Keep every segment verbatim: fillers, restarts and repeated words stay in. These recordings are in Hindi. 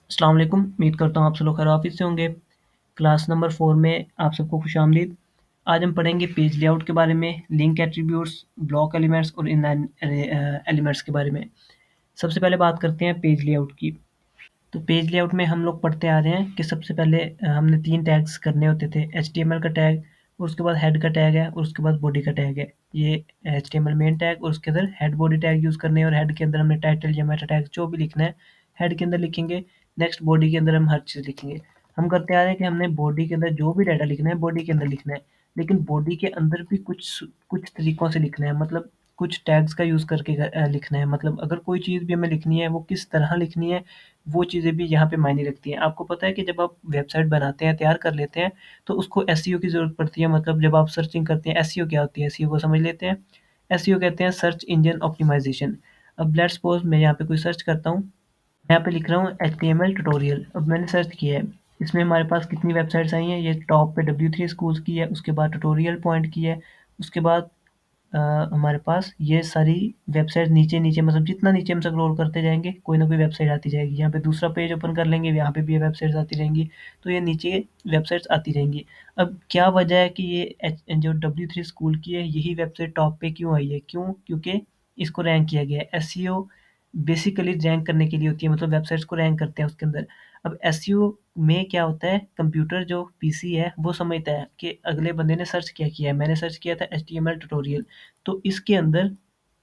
अस्सलाम वालेकुम, उम्मीद करता हूँ आप सब लोग खैरियत से होंगे। क्लास नंबर फोर में आप सबको खुशामदीद। आज हम पढ़ेंगे पेज लेआउट के बारे में, लिंक एट्रीब्यूट्स, ब्लॉक एलिमेंट्स और इनलाइन एलिमेंट्स के बारे में। सबसे पहले बात करते हैं पेज लेआउट की। तो पेज लेआउट में हम लोग पढ़ते आ रहे हैं कि सबसे पहले अ, हमने तीन टैग्स करने होते थे। एचटीएमएल का टैग, और उसके बाद हेड का टैग है, और उसके बाद बॉडी का टैग है। ये एचटीएमएल मेन टैग, और उसके अंदर हेड बॉडी टैग यूज़ करने हैं, और हेड के अंदर हमने टाइटल या मेटा टैग जो भी लिखना है हेड के अंदर लिखेंगे। नेक्स्ट बॉडी के अंदर हम हर चीज़ लिखेंगे। हम करते आ रहे हैं कि हमने बॉडी के अंदर जो भी डाटा लिखना है बॉडी के अंदर लिखना है, लेकिन बॉडी के अंदर भी कुछ कुछ तरीकों से लिखना है, मतलब कुछ टैग्स का यूज़ करके अ, लिखना है। मतलब अगर कोई चीज़ भी हमें लिखनी है वो किस तरह लिखनी है, वो चीज़ें भी यहाँ पे मायने रखती हैं। आपको पता है कि जब आप वेबसाइट बनाते हैं, तैयार कर लेते हैं, तो उसको एसईओ की ज़रूरत पड़ती है। मतलब जब आप सर्चिंग करते हैं, एसईओ क्या होती है? एसईओ को समझ लेते हैं। एसईओ कहते हैं सर्च इंजन ऑप्टिमाइज़ेशन। अब लेट्स सपोज़ मैं यहाँ पे कोई सर्च करता हूँ। मैं यहाँ पे लिख रहा हूँ एचटीएमएल ट्यूटोरियल। अब मैंने सर्च किया है। इसमें हमारे पास कितनी वेबसाइट्स आई हैं? ये टॉप पे डब्ल्यू थ्री स्कूल्स की है, उसके बाद ट्यूटोरियल पॉइंट की है, उसके बाद अ, हमारे पास ये सारी वेबसाइट नीचे-नीचे, मतलब जितना नीचे हम स्क्रॉल करते जाएँगे, कोई ना कोई वेबसाइट आती जाएगी। यहाँ पे दूसरा पेज ओपन कर लेंगे, यहाँ पे भी ये वेबसाइट्स आती रहेंगी, तो ये नीचे वेबसाइट्स आती रहेंगी। अब क्या वजह है कि ये एच जो डब्ल्यू थ्री स्कूल की है, यही वेबसाइट टॉप पे क्यों आई है? क्यों? क्योंकि इसको रैंक किया गया है। एसईओ बेसिकली रैंक करने के लिए होती है, मतलब वेबसाइट्स को रैंक करते हैं उसके अंदर। अब एसईओ में क्या होता है, कंप्यूटर जो पीसी है वो समझता है कि अगले बंदे ने सर्च क्या किया है। मैंने सर्च किया था एचटीएमएल ट्यूटोरियल, तो इसके अंदर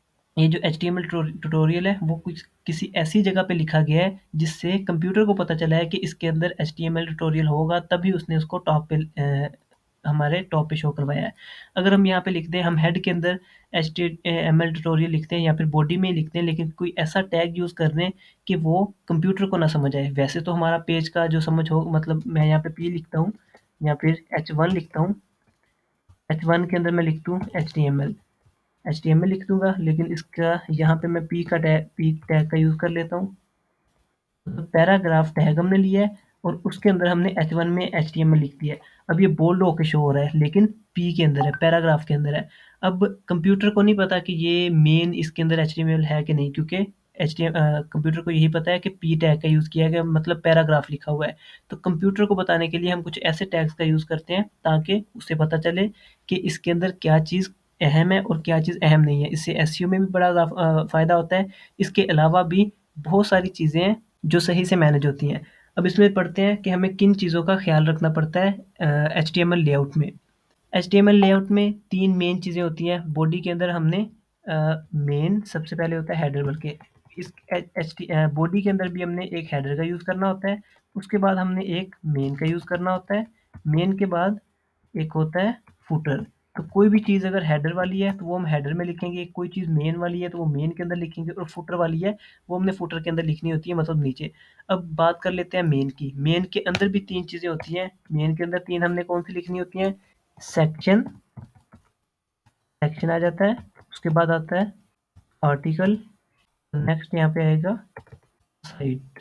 ये जो एचटीएमएल ट्यूटोरियल है वो कुछ किसी ऐसी जगह पे लिखा गया है जिससे कंप्यूटर को पता चला है कि इसके अंदर एचटीएमएल ट्यूटोरियल होगा, तभी उसने उसको टॉप पे अ, हमारे टॉप पे शो करवाया है। अगर हम यहाँ पे लिख दें, हम हेड के अंदर एचटीएमएल ट्यूटोरियल लिखते हैं या फिर बॉडी में ही लिखते हैं, लेकिन कोई ऐसा टैग यूज़ कर रहे हैं कि वो कंप्यूटर को ना समझ आए। वैसे तो हमारा पेज का जो समझ हो, मतलब मैं यहाँ पे पी लिखता हूँ या फिर एच वन लिखता हूँ। एच वन के अंदर मैं लिख दूँ H T M L. H T M L लिख दूँगा, लेकिन इसका यहाँ पे मैं पी का टैग पी टैग का यूज़ कर लेता हूँ। तो पैराग्राफ टैग हमने लिया है, और उसके अंदर हमने एच वन में एच टी एम एल लिख दिया है। अब ये बोल्ड होके शो हो रहा है, लेकिन पी के अंदर है, पैराग्राफ के अंदर है। अब कंप्यूटर को नहीं पता कि ये मेन इसके अंदर एच टी एम एल है कि नहीं, क्योंकि एच टी एम कंप्यूटर को यही पता है कि पी टैग का यूज़ किया गया, मतलब पैराग्राफ लिखा हुआ है। तो कंप्यूटर को बताने के लिए हम कुछ ऐसे टैग्स का यूज़ करते हैं ताकि उसे पता चले कि इसके अंदर क्या चीज़ अहम है और क्या चीज़ अहम नहीं है। इससे एसईओ में भी बड़ा अ, फ़ायदा होता है। इसके अलावा भी बहुत सारी चीज़ें हैं जो सही से मैनेज होती हैं। अब इसमें पढ़ते हैं कि हमें किन चीज़ों का ख़्याल रखना पड़ता है अ, एचटीएमएल लेआउट में। एचटीएमएल लेआउट में तीन मेन चीज़ें होती हैं। बॉडी के अंदर हमने अ, मेन सबसे पहले होता है हेडर, बल्कि इस H H T uh, body के अंदर भी हमने एक हेडर का यूज़ करना होता है। उसके बाद हमने एक मेन का यूज़ करना होता है। मेन के बाद एक होता है फुटर। तो कोई भी चीज़ अगर हेडर वाली है तो वो हम हेडर में लिखेंगे, कोई चीज़ मेन वाली है तो वो मेन के अंदर लिखेंगे, और फुटर वाली है वो हमने फुटर के अंदर लिखनी होती है, मतलब नीचे। अब बात कर लेते हैं मेन की। मेन के अंदर भी तीन चीज़ें होती हैं। मेन के अंदर तीन हमने कौन सी लिखनी होती हैं? सेक्शन, सेक्शन आ जाता है। उसके बाद आता है आर्टिकल, नेक्स्ट यहाँ पे आएगा साइट।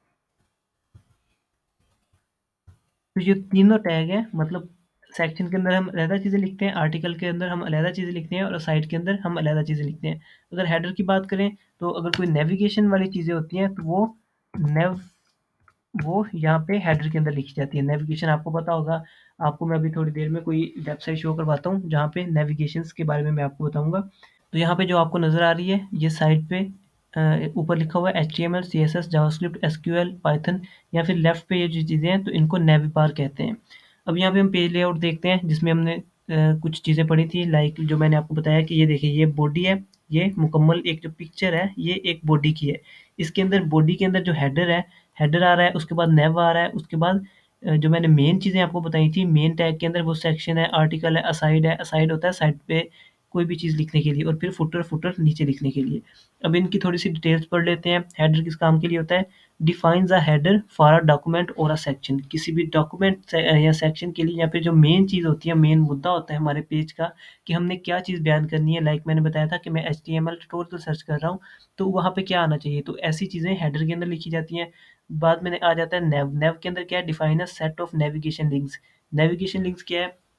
तो ये तीनों टैग हैं, मतलब सेक्शन के अंदर हम अलहदा चीज़ें लिखते हैं, आर्टिकल के अंदर हम अलहदा चीज़ें लिखते हैं, और साइट के अंदर हम अलहदा चीज़ें लिखते हैं। अगर हेडर की बात करें, तो अगर कोई नेविगेशन वाली चीज़ें होती हैं तो वो नेव वो यहाँ पे हेडर के अंदर लिखी जाती है। नेविगेशन आपको पता होगा। आपको मैं अभी थोड़ी देर में कोई वेबसाइट शो करवाता हूँ जहाँ पे नेविगेशंस के बारे में मैं आपको बताऊँगा। तो यहाँ पे जो आपको नज़र आ रही है, ये साइट पे अ, ऊपर लिखा हुआ है HTML, CSS, JavaScript, SQL, Python, या फिर लेफ्ट पे ये जो चीज़ें हैं तो इनको नेविबार कहते हैं। अब यहाँ पे हम पेज लेआउट देखते हैं, जिसमें हमने अ, कुछ चीज़ें पढ़ी थी, लाइक जो मैंने आपको बताया कि ये देखिए ये बॉडी है। ये मुकम्मल एक जो पिक्चर है ये एक बॉडी की है। इसके अंदर बॉडी के अंदर जो हेडर है, हेडर आ रहा है, उसके बाद नेव आ रहा है, उसके बाद अ, जो मैंने मेन चीज़ें आपको बताई थी, मेन टैग के अंदर वो सेक्शन है, आर्टिकल है, असाइड है। असाइड होता है साइड पे कोई भी चीज़ लिखने के लिए, और फिर फुटर फुटर नीचे लिखने के लिए। अब इनकी थोड़ी-सी डिटेल्स पढ़ लेते हैं। हेडर किस काम के लिए होता है? Defines a header for a document और अ सेक्शन। किसी भी डॉक्यूमेंट से या सेक्शन के लिए, या फिर जो मेन चीज़ होती है, मेन मुद्दा होता है हमारे पेज का, कि हमने क्या चीज़ बयान करनी है। लाइक मैंने बताया था कि मैं एचटीएमएल ट्यूटोरियल सर्च कर रहा हूँ, तो वहाँ पे क्या आना चाहिए? तो ऐसी चीज़ें हेडर के अंदर लिखी जाती हैं। बाद में आ जाता है नेव। नेव के अंदर क्या है? Define a set of navigation links. Navigation links क्या है?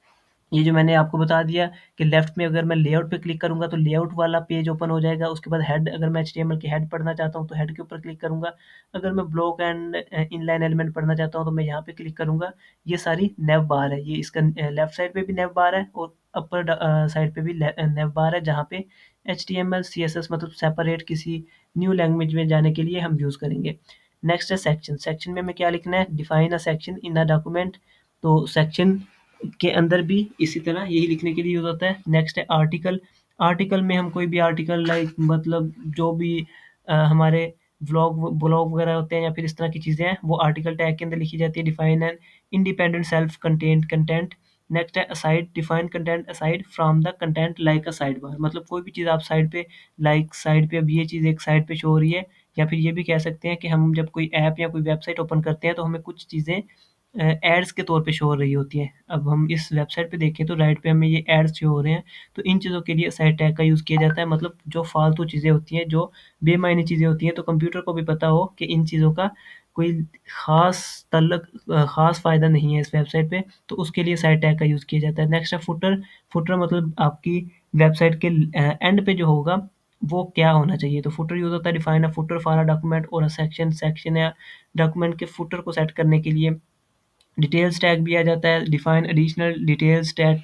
ये जो मैंने आपको बता दिया कि लेफ्ट में अगर मैं लेआउट पे क्लिक करूँगा तो लेआउट वाला पेज ओपन हो जाएगा। उसके बाद हेड, अगर मैं एचटीएमएल की हेड पढ़ना चाहता हूँ तो हेड के ऊपर क्लिक करूँगा। अगर मैं ब्लॉक एंड इनलाइन एलिमेंट पढ़ना चाहता हूँ तो मैं यहाँ पे क्लिक करूँगा। ये सारी नेव बार है, ये इसका लेफ्ट साइड पे भी नेव बार है और अपर साइड पे भी नेव बार है, जहाँ पे एचटीएमएल सीएसएस मतलब सेपरेट किसी न्यू लैंग्वेज में जाने के लिए हम यूज़ करेंगे। नेक्स्ट है सेक्शन। सेक्शन में हमें क्या लिखना है? Define a section in a document. तो सेक्शन के अंदर भी इसी तरह यही लिखने के लिए यूज़ होता है। नेक्स्ट है आर्टिकल। आर्टिकल में हम कोई भी आर्टिकल लाइक मतलब जो भी अ, हमारे व्लॉग ब्लॉग वगैरह होते हैं या फिर इस तरह की चीज़ें हैं वो आर्टिकल टैग के अंदर लिखी जाती है। Define an independent self content content. Next है aside. Define content aside from the content like a sidebar. मतलब कोई भी चीज़ आप साइड पे लाइक साइड पे अब ये चीज़ एक साइड पे शो हो रही है, या फिर ये भी कह सकते हैं कि हम जब कोई ऐप या कोई वेबसाइट ओपन करते हैं तो हमें कुछ चीज़ें एड्स के तौर पे शो हो रही होती हैं। अब हम इस वेबसाइट पे देखें तो राइट पे हमें ये एड्स शो हो रहे हैं, तो इन चीज़ों के लिए साइड टैग का यूज़ किया जाता है। मतलब जो फालतू चीज़ें होती हैं, जो बेमायने चीज़ें होती हैं, तो कंप्यूटर को भी पता हो कि इन चीज़ों का कोई ख़ास तल्लक अ, ख़ास फ़ायदा नहीं है इस वेबसाइट पे, तो उसके लिए साइड टैग का यूज़ किया जाता है। नेक्स्ट है फुटर। फुटर मतलब आपकी वेबसाइट के अ, एंड पे जो होगा वो क्या होना चाहिए। तो फुटर यूज़ होता है define a footer for a document और अ सेक्शन। सेक्शन या डॉक्यूमेंट के फुटर को सेट करने के लिए डिटेल्स टैग भी आ जाता है। Define additional details tag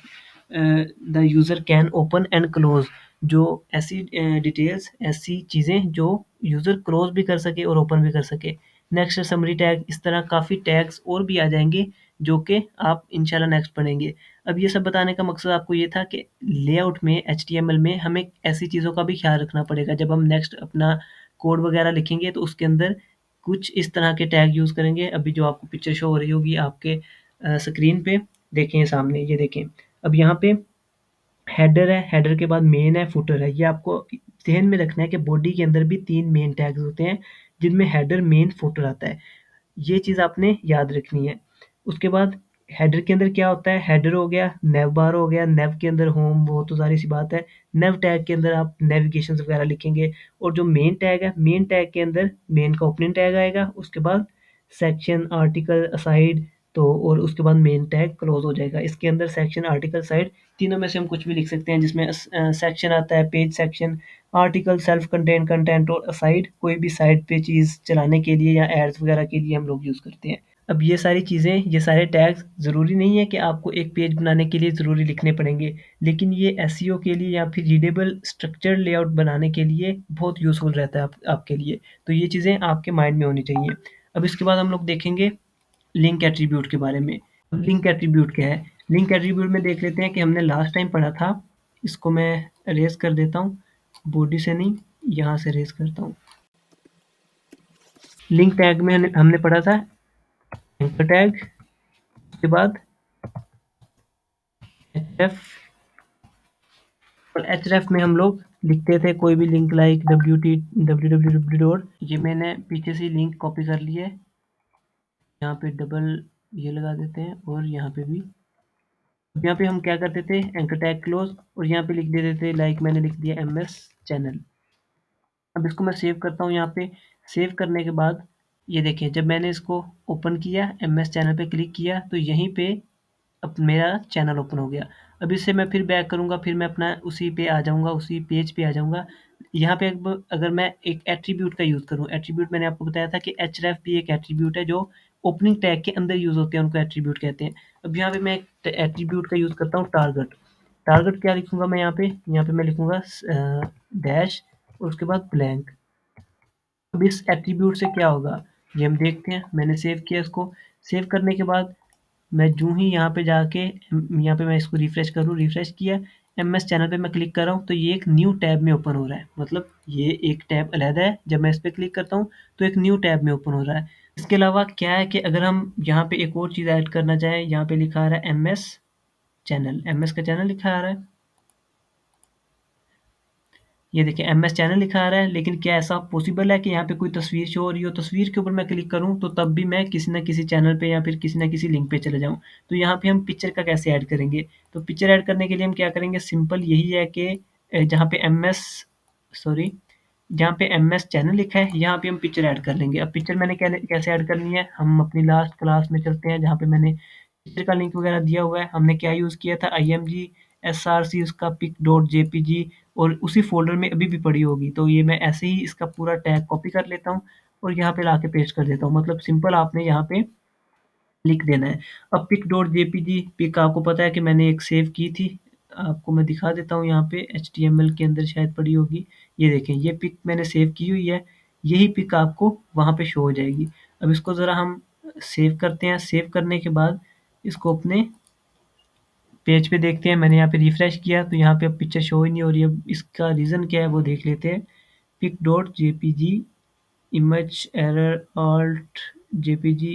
the user can open and close. जो ऐसी डिटेल्स ऐसी चीज़ें जो यूज़र क्लोज भी कर सके और ओपन भी कर सके। नेक्स्ट है समरी टैग। इस तरह काफ़ी टैग्स और भी आ जाएंगे जो कि आप इंशाल्लाह नेक्स्ट पढ़ेंगे। अब ये सब बताने का मकसद आपको ये था कि लेआउट में एचटीएमएल में हमें ऐसी चीज़ों का भी ख्याल रखना पड़ेगा। जब हम नेक्स्ट अपना कोड वगैरह लिखेंगे तो उसके अंदर कुछ इस तरह के टैग यूज़ करेंगे। अभी जो आपको पिक्चर शो हो रही होगी आपके अ, स्क्रीन पे, देखें सामने, ये देखें। अब यहाँ पे हेडर है, हेडर के बाद मेन है, फुटर है। ये आपको ध्यान में रखना है कि बॉडी के अंदर भी तीन मेन टैग्स होते हैं, जिनमें हेडर, मेन, फुटर आता है। ये चीज़ आपने याद रखनी है। उसके बाद हेडर के अंदर क्या होता है? हेडर हो गया, नेव बार हो गया, नेव के अंदर होम, वो तो ज़ाहिर सी बात है। नेव टैग के अंदर आप नेविगेशंस वगैरह लिखेंगे, और जो मेन टैग है, मेन टैग के अंदर मेन का ओपनिंग टैग आएगा, उसके बाद सेक्शन, आर्टिकल, असाइड, तो और उसके बाद मेन टैग क्लोज हो जाएगा। इसके अंदर सेक्शन, आर्टिकल, साइड तीनों में से हम कुछ भी लिख सकते हैं, जिसमें सेक्शन आता है page section, article self content content, और असाइड कोई भी साइड पे चीज़ चलाने के लिए या एड्स वगैरह के लिए हम लोग यूज़ करते हैं। अब ये सारी चीज़ें, ये सारे टैग्स ज़रूरी नहीं है कि आपको एक पेज बनाने के लिए ज़रूरी लिखने पड़ेंगे, लेकिन ये एसईओ के लिए या फिर रीडेबल स्ट्रक्चर लेआउट बनाने के लिए बहुत यूज़फुल रहता है आप, आपके लिए। तो ये चीज़ें आपके माइंड में होनी चाहिए। अब इसके बाद हम लोग देखेंगे लिंक एट्रीब्यूट के बारे में। अब लिंक एट्रीब्यूट क्या है? लिंक एट्रीब्यूट में देख लेते हैं कि हमने लास्ट टाइम पढ़ा था। इसको मैं इरेज़ कर देता हूँ, बॉडी से नहीं, यहाँ से इरेज़ करता हूँ। लिंक टैग में हमने हमने पढ़ा था एंकर टैग, उसके बाद एचरेफ, और एचरेफ में हम लोग लिखते थे कोई भी link like W T W W W dot. ये मैंने पीछे से लिंक कॉपी कर ली है, यहाँ पे डबल ये लगा देते हैं, और यहाँ पे भी। यहाँ पे हम क्या करते थे? एंकर टैग क्लोज, और यहाँ पे लिख देते थे लाइक मैंने लिख दिया एम एस चैनल। अब इसको मैं सेव करता हूँ। यहाँ पे सेव करने के बाद ये देखिए, जब मैंने इसको ओपन किया, एम एस चैनल पे क्लिक किया, तो यहीं पे अब मेरा चैनल ओपन हो गया। अब इससे मैं फिर बैक करूँगा, फिर मैं अपना उसी पे आ जाऊँगा, उसी पेज पे आ जाऊँगा। यहाँ पे अब अगर मैं एक एट्रीब्यूट का यूज़ करूँ, एट्रीब्यूट मैंने आपको बताया था कि एचरेफ भी एक एट्रीब्यूट है जो ओपनिंग टैग के अंदर यूज़ होते हैं, उनको एट्रीब्यूट कहते हैं। अब यहाँ पे मैं एक एट्रीब्यूट का यूज़ करता हूँ टारगेट। टारगेट क्या लिखूँगा मैं यहाँ पे? यहाँ पे मैं लिखूँगा अ, डैश और उसके बाद ब्लैंक। अब इस एट्रीब्यूट से क्या होगा ये हम देखते हैं। मैंने सेव किया इसको। सेव करने के बाद मैं जूँ ही यहाँ पे जाके यहाँ पे मैं इसको रिफ्रेश करूँ, रिफ्रेश किया, एमएस चैनल पे मैं क्लिक कर रहा हूँ, तो ये एक न्यू टैब में ओपन हो रहा है। मतलब ये एक टैब अलग है, जब मैं इस पे क्लिक करता हूँ तो एक न्यू टैब में ओपन हो रहा है। इसके अलावा क्या है कि अगर हम यहाँ पे एक और चीज़ ऐड करना चाहें, यहाँ पे लिखा आ रहा है एमएस चैनल, एमएस का चैनल लिखा आ रहा है, ये देखिए एमएस चैनल लिखा आ रहा है। लेकिन क्या ऐसा पॉसिबल है कि यहाँ पे कोई तस्वीर शो हो रही हो, तस्वीर के ऊपर मैं क्लिक करूँ तो तब भी मैं किसी न किसी चैनल पे या फिर किसी न किसी लिंक पे चले जाऊँ। तो यहाँ पे हम पिक्चर का कैसे ऐड करेंगे? तो पिक्चर ऐड करने के लिए हम क्या करेंगे? सिंपल यही है कि अ, जहाँ पे एमएस सॉरी जहाँ पे एमएस चैनल लिखा है, यहाँ पे हम पिक्चर ऐड कर लेंगे। अब पिक्चर मैंने क्या कैसे ऐड करनी है? हम अपनी लास्ट क्लास में चलते हैं, जहाँ पे मैंने पिक्चर का लिंक वगैरह दिया हुआ है। हमने क्या यूज़ किया था, I M G, S R C, उसका pic dot J P G, और उसी फ़ोल्डर में अभी भी पड़ी होगी। तो ये मैं ऐसे ही इसका पूरा टैग कॉपी कर लेता हूँ और यहाँ पे लाके पेस्ट कर देता हूँ। मतलब सिंपल आपने यहाँ पे लिख देना है। अब pic dot J P G pic आपको पता है कि मैंने एक सेव की थी, आपको मैं दिखा देता हूँ यहाँ पे एच टी एम एल के अंदर शायद पड़ी होगी। ये देखें, ये पिक मैंने सेव की हुई है, यही पिक आपको वहाँ पे शो हो जाएगी। अब इसको ज़रा हम सेव करते हैं। सेव करने के बाद इसको अपने पेज पे देखते हैं। मैंने यहाँ पे रिफ्रेश किया तो यहाँ पे अब पिक्चर शो ही नहीं हो रही है। अब इसका रीज़न क्या है वो देख लेते हैं। Pic dot J P G image error alt J P G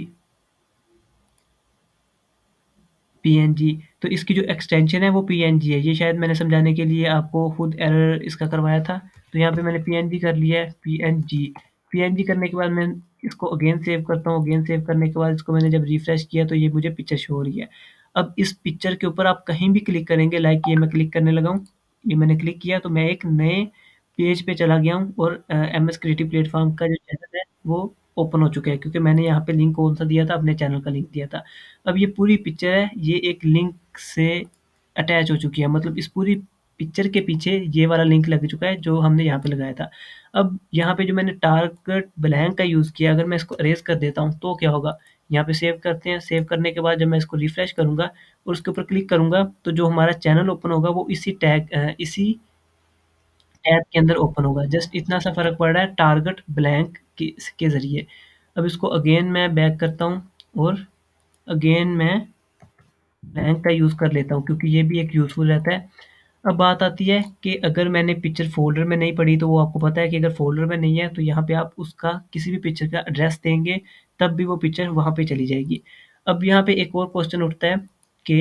P N G, तो इसकी जो एक्सटेंशन है वो पी एन जी है। ये शायद मैंने समझाने के लिए आपको खुद एरर इसका करवाया था। तो यहाँ पे मैंने पी एन जी कर लिया है, P N G. P N G करने के बाद मैं इसको अगेन सेव करता हूँ। अगेन सेव करने के बाद इसको मैंने जब रिफ्रेश किया तो ये मुझे पिक्चर शो हो रही है। अब इस पिक्चर के ऊपर आप कहीं भी क्लिक करेंगे, लाइक ये मैं क्लिक करने लगा हूँ, ये मैंने क्लिक किया तो मैं एक नए पेज पे चला गया हूँ और एम एस क्रिएटिव प्लेटफॉर्म का जो चैनल है वो ओपन हो चुका है, क्योंकि मैंने यहाँ पे लिंक कौन सा दिया था, अपने चैनल का लिंक दिया था। अब ये पूरी पिक्चर है, ये एक लिंक से अटैच हो चुकी है। मतलब इस पूरी पिक्चर के पीछे ये वाला लिंक लग चुका है जो हमने यहाँ पे लगाया था। अब यहाँ पे जो मैंने टारगेट ब्लैंक का यूज़ किया, अगर मैं इसको अरेज कर देता हूँ तो क्या होगा, यहाँ पे सेव करते हैं। सेव करने के बाद जब मैं इसको रिफ्रेश करूँगा और उसके ऊपर क्लिक करूँगा तो जो हमारा चैनल ओपन होगा वो इसी टैग अ, इसी टैब के अंदर ओपन होगा। जस्ट इतना सा फ़र्क पड़ रहा है टारगेट ब्लैंक के के ज़रिए। अब इसको अगेन मैं बैक करता हूँ और अगेन मैं ब्लैंक का यूज़ कर लेता हूँ, क्योंकि ये भी एक यूज़फुल रहता है। अब बात आती है कि अगर मैंने पिक्चर फ़ोल्डर में नहीं पड़ी, तो वो आपको पता है कि अगर फ़ोल्डर में नहीं है तो यहाँ पे आप उसका किसी भी पिक्चर का एड्रेस देंगे तब भी वो पिक्चर वहाँ पे चली जाएगी। अब यहाँ पे एक और क्वेश्चन उठता है कि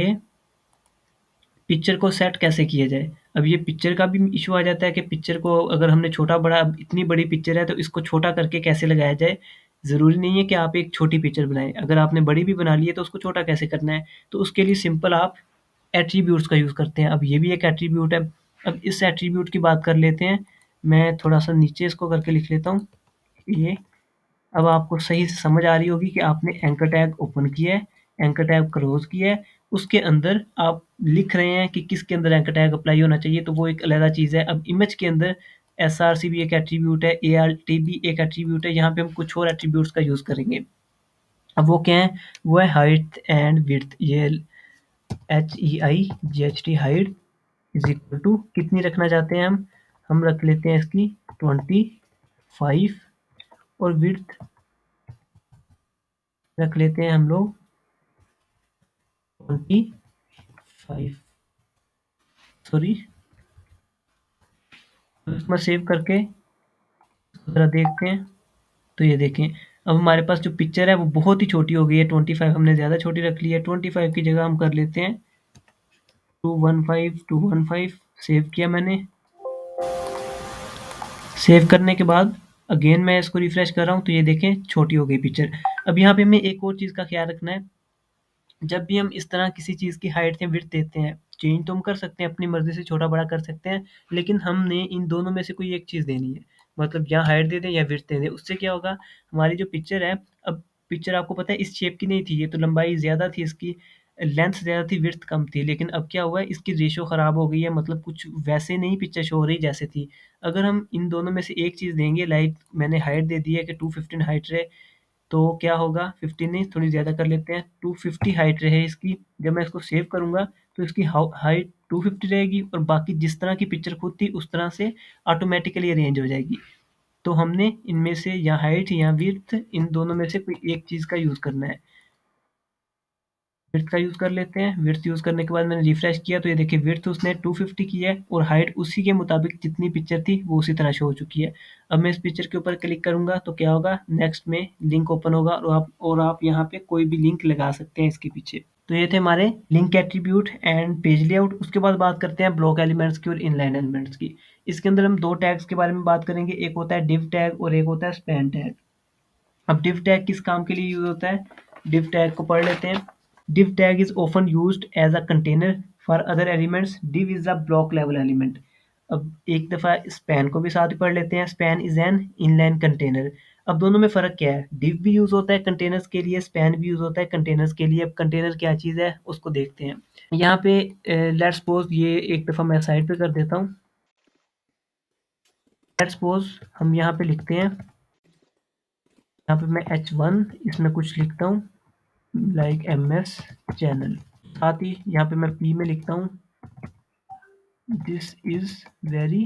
पिक्चर को सेट कैसे किया जाए? अब ये पिक्चर का भी इश्यू आ जाता है कि पिक्चर को अगर हमने छोटा-बड़ा, अब इतनी बड़ी पिक्चर है तो इसको छोटा करके कैसे लगाया जाए? ज़रूरी नहीं है कि आप एक छोटी पिक्चर बनाएँ, अगर आपने बड़ी भी बना ली है तो उसको छोटा कैसे करना है? तो उसके लिए सिंपल आप एट्रीब्यूट्स का यूज़ करते हैं। अब ये भी एक एट्रीब्यूट है। अब इस एट्रीब्यूट की बात कर लेते हैं। मैं थोड़ा-सा नीचे इसको करके लिख लेता हूँ। ये अब आपको सही से समझ आ रही होगी कि आपने एंकर टैग ओपन किया है, एंकर टैग क्लोज़ किया है, उसके अंदर आप लिख रहे हैं कि किसके अंदर एंकर टैग अप्लाई होना चाहिए, तो वो एक अलग चीज़ है। अब इमेज के अंदर एस आर सी भी एक एट्रीब्यूट है, ए आर टी भी एक एट्रीब्यूट है, यहाँ पे हम कुछ और एट्रीब्यूट्स का यूज़ करेंगे। अब वो क्या है? वो है हाइट एंड विड्थ। ये H E I G H T height is equal to कितनी रखना चाहते हैं हम? हम रख लेते हैं इसकी ट्वेंटी फ़ाइव, और विड्थ रख लेते हैं हम लोग ट्वेंटी फ़ाइव। सॉरी, तो इसमें सेव करके ज़रा देखते हैं तो ये देखें, अब हमारे पास जो पिक्चर है वो बहुत ही छोटी हो गई है। ट्वेंटी फ़ाइव हमने ज़्यादा छोटी रख ली है। ट्वेंटी फ़ाइव की जगह हम कर लेते हैं two one five, two one five. Save किया मैंने। सेव करने के बाद अगेन मैं इसको रिफ्रेश कर रहा हूँ तो ये देखें छोटी हो गई पिक्चर। अब यहाँ पे हमें एक और चीज़ का ख्याल रखना है, जब भी हम इस तरह किसी चीज़ की हाइट या विड्थ देते हैं, चेंज तो हम कर सकते हैं, अपनी मर्ज़ी से छोटा-बड़ा कर सकते हैं, लेकिन हमने इन दोनों में से कोई एक चीज़ देनी है। मतलब या हाइट दे दें या विड्थ दे दें। उससे क्या होगा, हमारी जो पिक्चर है, अब पिक्चर आपको पता है इस शेप की नहीं थी, ये तो लंबाई ज़्यादा थी इसकी, लेंथ ज़्यादा थी, विड्थ कम थी। लेकिन अब क्या हुआ है, इसकी रेशियो ख़राब हो गई है, मतलब कुछ वैसे नहीं पिक्चर शो हो रही जैसे थी। अगर हम इन दोनों में से एक चीज़ देंगे, लाइक मैंने हाइट दे दी है कि टू फ़िफ़्टीन हाइट रहे, तो क्या होगा, फ़िफ़्टीन नहीं थोड़ी ज़्यादा कर लेते हैं, टू फ़िफ़्टी हाइट रहे इसकी। जब मैं इसको सेव करूँगा तो इसकी हाउ हाइट टू फ़िफ़्टी रहेगी और बाकी जिस तरह की पिक्चर खुद थी उस तरह से ऑटोमैटिकली अरेंज हो जाएगी। तो हमने इनमें से या हाइट या विड्थ, इन दोनों में से कोई एक चीज़ का यूज़ करना है। विड्थ का यूज़ कर लेते हैं। विड्थ यूज़ करने के बाद मैंने रिफ्रेश किया तो ये देखिए विड्थ उसने टू फ़िफ़्टी की है और हाइट उसी के मुताबिक जितनी पिक्चर थी वो उसी तरह शो हो चुकी है। अब मैं इस पिक्चर के ऊपर क्लिक करूँगा तो क्या होगा, नेक्स्ट में लिंक ओपन होगा और आप और आप यहाँ पे कोई भी लिंक लगा सकते हैं इसके पीछे। तो ये थे हमारे link attribute and page layout. उसके बाद बात करते हैं ब्लॉक एलिमेंट्स की और इनलाइन एलिमेंट्स की। इसके अंदर हम दो टैग्स के बारे में बात करेंगे, एक होता है डिव टैग और एक होता है स्पैन टैग। अब div टैग किस काम के लिए यूज होता है, div टैग को पढ़ लेते हैं। div tag is often used as a container for other elements. Div is a block level element. अब एक दफ़ा span को भी साथ ही पढ़ लेते हैं। span is an inline container. अब दोनों में फ़र्क क्या है? div भी यूज़ होता है कंटेनर्स के लिए, span भी यूज़ होता है कंटेनर्स के लिए। अब कंटेनर क्या चीज़ है उसको देखते हैं। यहाँ पे लेट्स सपोज ये एक दफ़ा मैं साइड पे कर देता हूँ। लेट्स सपोज हम यहाँ पे लिखते हैं, यहाँ पे मैं एच वन इसमें कुछ लिखता हूँ लाइक एम एस चैनल। साथ ही यहाँ पे मैं पी में लिखता हूँ दिस इज वेरी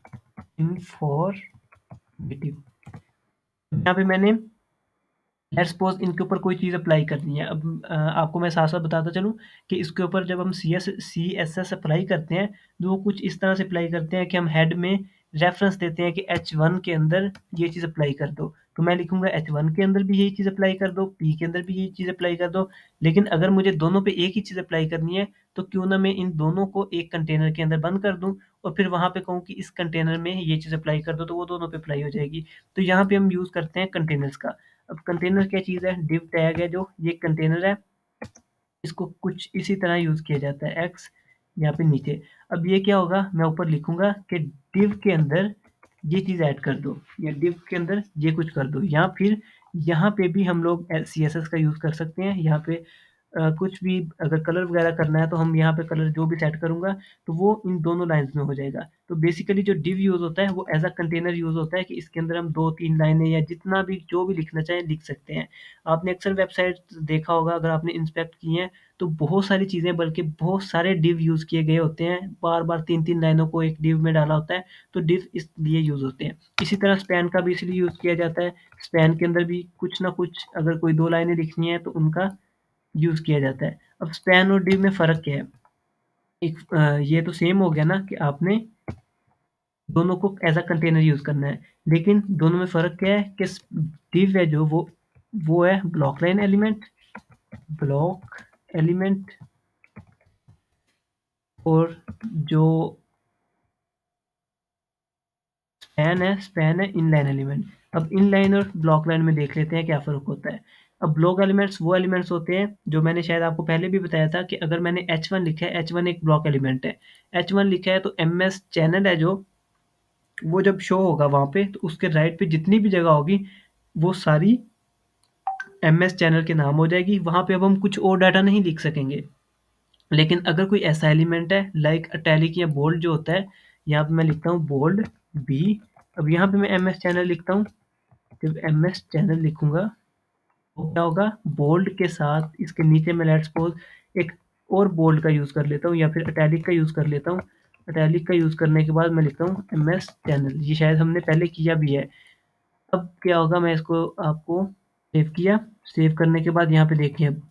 इंफॉर्मेटिव। यहाँ पे मैंने लेट्स सपोज इनके ऊपर कोई चीज़ अप्लाई करनी है। अब अ, आपको मैं साथ-साथ बताता चलूँ कि इसके ऊपर जब हम C S C S S apply करते हैं, तो वो कुछ इस तरह से अप्लाई करते हैं कि हम हेड में रेफ़रेंस देते हैं कि एच वन के अंदर ये चीज़ अप्लाई कर दो। तो मैं लिखूँगा एच वन के अंदर भी यही चीज़ अप्लाई कर दो, पी के अंदर भी यही चीज़ अप्लाई कर दो। लेकिन अगर मुझे दोनों पे एक ही चीज़ अप्लाई करनी है, तो क्यों ना मैं इन दोनों को एक कंटेनर के अंदर बंद कर दूँ और फिर वहाँ पे कहूँ कि इस कंटेनर में ये चीज़ अप्लाई कर दो, तो वो दोनों पे अप्लाई हो जाएगी। तो यहाँ पे हम यूज़ करते हैं कंटेनर्स का। अब कंटेनर क्या चीज़ है? div टैग है जो, ये कंटेनर है, इसको कुछ इसी तरह यूज़ किया जाता है एक्स यहाँ पे नीचे। अब ये क्या होगा? मैं ऊपर लिखूँगा कि div के अंदर ये चीज़ ऐड कर दो या div के अंदर ये कुछ कर दो, या फिर यहाँ पे भी हम लोग ए सी एस एस का यूज़ कर सकते हैं। यहाँ पे अ, कुछ भी अगर कलर वगैरह करना है तो हम यहाँ पे कलर जो भी सेट करूँगा तो वो इन दोनों लाइन्स में हो जाएगा। तो बेसिकली जो div यूज़ होता है वो एज़ अ कंटेनर यूज़ होता है कि इसके अंदर हम दो तीन लाइनें या जितना भी जो भी लिखना चाहें लिख सकते हैं। आपने अक्सर वेबसाइट देखा होगा, अगर आपने इंस्पेक्ट की हैं तो बहुत सारी चीज़ें बल्कि बहुत सारे div यूज़ किए गए होते हैं। बार-बार तीन तीन लाइनों को एक div में डाला होता है, तो div इसलिए यूज़ होते हैं। इसी तरह स्पैन का भी इसलिए यूज़ किया जाता है। स्पैन के अंदर भी कुछ ना कुछ अगर कोई दो लाइनें लिखनी है तो उनका यूज़ किया जाता है। अब स्पैन और div में फ़र्क क्या है? एक अ, ये तो सेम हो गया ना कि आपने दोनों को एज़ अ कंटेनर यूज़ करना है। लेकिन दोनों में फ़र्क क्या है कि स div है जो वो वो है block line element, block element, और जो स्पैन है, स्पैन है इनलाइन एलिमेंट। अब इनलाइन और ब्लॉक लाइन में देख लेते हैं क्या फ़र्क होता है। अब ब्लॉक एलिमेंट्स वो एलिमेंट्स होते हैं जो मैंने शायद आपको पहले भी बताया था कि अगर मैंने एच वन लिखा है, एच वन एक ब्लॉक एलिमेंट है। एच वन लिखा है तो एमएस चैनल है जो, वो जब शो होगा वहाँ पे तो उसके राइट पे जितनी भी जगह होगी वो सारी एमएस चैनल के नाम हो जाएगी। वहाँ पे अब हम कुछ और डाटा नहीं लिख सकेंगे। लेकिन अगर कोई ऐसा एलिमेंट है लाइक इटैलिक या बोल्ड जो होता है, यहाँ पे मैं लिखता हूँ बोल्ड बी। अब यहाँ पे मैं एमएस चैनल लिखता हूँ। जब एमएस चैनल लिखूँगा तो क्या होगा? बोल्ड के साथ इसके नीचे मैं लेट्स सपोज एक और बोल्ड का यूज़ कर लेता हूँ या फिर इटैलिक का यूज़ कर लेता हूँ। इटैलिक का यूज़ करने के बाद मैं लिखता हूँ एमएस चैनल। ये शायद हमने पहले किया भी है। अब क्या होगा, मैं इसको आपको सेव किया। सेव करने के बाद यहाँ पे देखिए, अब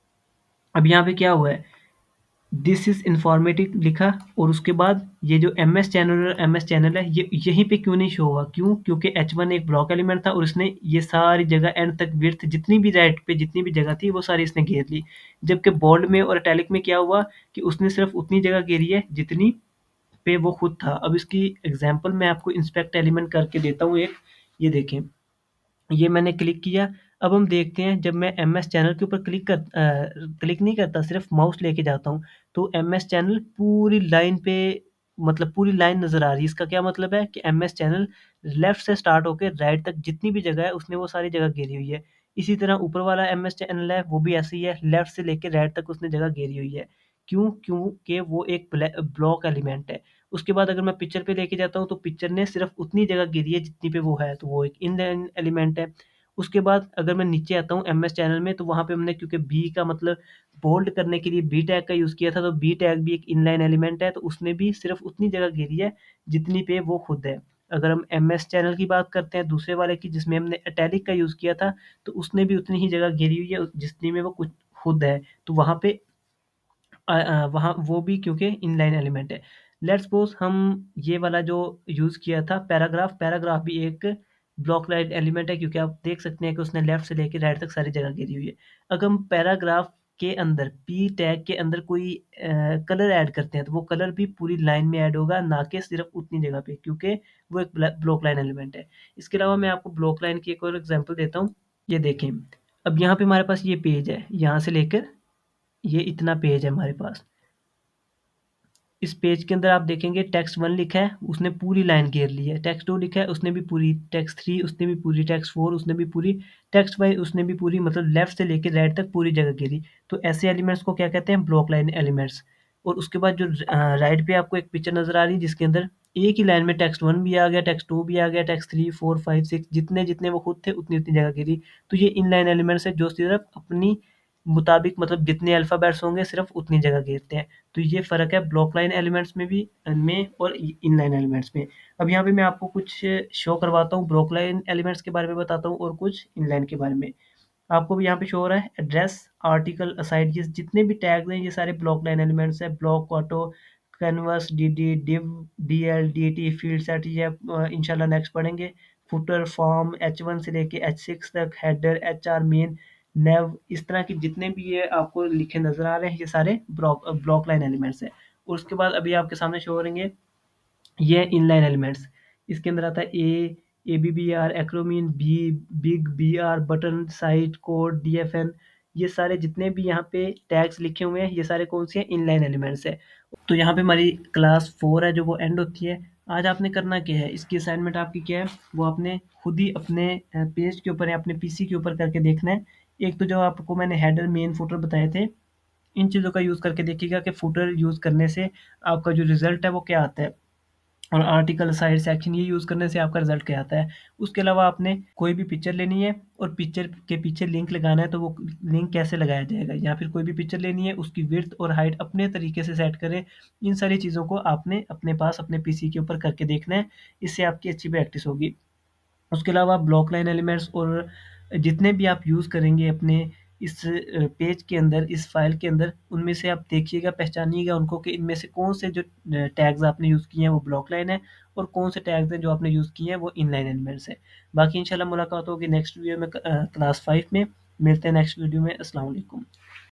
अब यहाँ पे क्या हुआ है, दिस इज़ इन्फॉर्मेटिव लिखा और उसके बाद ये जो एमएस चैनल और एमएस चैनल है ये यहीं पे क्यों नहीं शो हुआ? क्यों? क्योंकि एच वन एक ब्लॉक एलिमेंट था और इसने ये सारी जगह एंड तक विड्थ जितनी भी राइट पे जितनी भी जगह थी वो सारी इसने घेर ली। जबकि बोल्ड में और इटैलिक में क्या हुआ कि उसने सिर्फ़ उतनी जगह घेरी है जितनी पे वो खुद था। अब इसकी एग्ज़ाम्पल मैं आपको इंस्पेक्ट एलिमेंट करके देता हूँ एक। ये देखें। ये मैंने क्लिक किया। अब हम देखते हैं जब मैं एमएस चैनल के ऊपर क्लिक कर अ, क्लिक नहीं करता, सिर्फ़ माउस लेके जाता हूँ, तो एमएस चैनल पूरी लाइन पे मतलब पूरी लाइन नज़र आ रही है। इसका क्या मतलब है कि एमएस चैनल लेफ़्ट से स्टार्ट होके राइट तक जितनी भी जगह है उसने वो सारी जगह घेरी हुई है। इसी तरह ऊपर वाला एमएस चैनल है वो भी ऐसे ही है, लेफ़्ट से लेके राइट तक उसने जगह घेरी हुई है। क्यों? क्योंकि वो एक ब्लै ब्लॉक एलिमेंट है। उसके बाद अगर मैं पिक्चर पे लेके जाता हूँ तो पिक्चर ने सिर्फ़ उतनी जगह घेरी है जितनी पे वो है, तो वो एक इनलाइन एलिमेंट है। उसके बाद अगर मैं नीचे आता हूँ एमएस चैनल में तो वहाँ पे हमने क्योंकि बी का मतलब बोल्ड करने के लिए बी टैग का यूज़ किया था, तो बी टैग भी एक इनलाइन एलिमेंट है, तो उसने भी सिर्फ़ उतनी जगह घेरी है जितनी पे वो खुद है। अगर हम एमएस चैनल की बात करते हैं दूसरे वाले की जिसमें हमने इटैलिक का यूज़ किया था, तो उसने भी उतनी ही जगह घेरी हुई है जितनी में वो कुछ खुद है। तो वहाँ पे अ अ, वहाँ वो भी क्योंकि इनलाइन एलिमेंट है। लेट्स सपोज़ हम ये वाला जो यूज़ किया था पैराग्राफ, पैराग्राफ भी एक ब्लॉक लाइन एलिमेंट है क्योंकि आप देख सकते हैं कि उसने लेफ्ट से लेके राइट तक सारी जगह घेरी हुई है। अगर हम पैराग्राफ के अंदर पी टैग के अंदर कोई अ, कलर ऐड करते हैं तो वो कलर भी पूरी लाइन में ऐड होगा, ना कि सिर्फ़ उतनी जगह पे, क्योंकि वो एक ब्लै ब्लॉक लाइन एलिमेंट है। इसके अलावा मैं आपको ब्लॉक लाइन की एक और एग्ज़ाम्पल देता हूँ। ये देखें, अब यहाँ पे हमारे पास ये पेज है, यहाँ से लेकर ये इतना पेज है हमारे पास। इस पेज के अंदर आप देखेंगे टेक्स्ट वन लिखा है, उसने पूरी लाइन घेर ली है। टेक्स्ट टू लिखा है, उसने भी पूरी। टेक्स्ट थ्री उसने भी पूरी। टेक्स्ट फोर उसने भी पूरी। टेक्स्ट फाइव उसने भी पूरी, मतलब लेफ्ट से लेकर राइट तक पूरी जगह घेरी। तो ऐसे एलिमेंट्स को क्या कहते हैं? Block line elements. और उसके बाद जो राइट पे आपको एक पिक्चर नजर आ रही है जिसके अंदर एक ही लाइन में टेक्स्ट वन भी आ गया, टेक्स्ट टू भी आ गया, text three four five six, जितने जितने वो खुद थे उतनी उतनी जगह घेरी। तो ये इन लाइन एलिमेंट्स है जो सिर्फ अपनी मुताबिक, मतलब जितने अल्फ़ाबेट्स होंगे सिर्फ उतनी जगह घेरते हैं। तो ये फ़र्क है ब्लॉक लाइन एलिमेंट्स में भी में और इन लाइन एलिमेंट्स में। अब यहाँ पे मैं आपको कुछ शो करवाता हूँ, ब्लॉक लाइन एलिमेंट्स के बारे में बताता हूँ और कुछ इन लाइन के बारे में। आपको भी यहाँ पे शो हो रहा है एड्रेस, आर्टिकल, असाइड, ये जितने भी टैग्स हैं ये सारे ब्लॉक लाइन एलिमेंट्स हैं। Block, auto, canvas, DD, div, DL, DT, fieldset, ये अ, इंशाल्लाह नेक्स्ट पढ़ेंगे। फुटर, फॉर्म, एच वन से लेके एच सिक्स तक, header, H R, main, nav, इस तरह की जितने भी ये आपको लिखे नजर आ रहे हैं ये सारे ब्लॉक ब्लॉक लाइन एलिमेंट्स हैं। और उसके बाद अभी आपके सामने शो हो रहेंगे ये इनलाइन एलिमेंट्स। इसके अंदर आता है A, A B B R, acronym, B, big, B R, button, cite, code, D F N, ये सारे जितने भी यहाँ पे टैग्स लिखे हुए हैं ये सारे कौन से हैं? इनलाइन एलिमेंट्स है। तो यहाँ पे हमारी क्लास फोर है जो वो एंड होती है। आज आपने करना क्या है, इसकी असाइनमेंट आपकी क्या है, वो आपने खुद ही अपने पेज के ऊपर या अपने पीसी के ऊपर करके देखना है। एक तो जो आपको मैंने हेडर, मेन, फुटर बताए थे, इन चीज़ों का यूज़ करके देखिएगा कि फुटर यूज़ करने से आपका जो रिजल्ट है वो क्या आता है, और आर्टिकल, साइड, सेक्शन, ये यूज़ करने से आपका रिजल्ट क्या आता है। उसके अलावा आपने कोई भी पिक्चर लेनी है और पिक्चर के पीछे लिंक लगाना है, तो वो लिंक कैसे लगाया जाएगा, या फिर कोई भी पिक्चर लेनी है उसकी विड्थ और हाइट अपने तरीके से सेट करें। इन सारी चीज़ों को आपने अपने पास अपने पीसी के ऊपर करके देखना है, इससे आपकी अच्छी प्रैक्टिस होगी। उसके अलावा ब्लॉक लाइन एलिमेंट्स और जितने भी आप यूज़ करेंगे अपने इस पेज के अंदर, इस फाइल के अंदर, उनमें से आप देखिएगा, पहचानिएगा उनको कि इनमें से कौन से जो टैग्स आपने यूज़ किए हैं वो ब्लॉक लाइन है, और कौन से टैग्स हैं जो आपने यूज़ किए हैं वो इन लाइन एलिमेंट्स है। बाकी इंशाल्लाह मुलाकात होगी नेक्स्ट वीडियो में, क्लास फाइव में। मिलते हैं नेक्स्ट वीडियो में। अस्सलाम वालेकुम।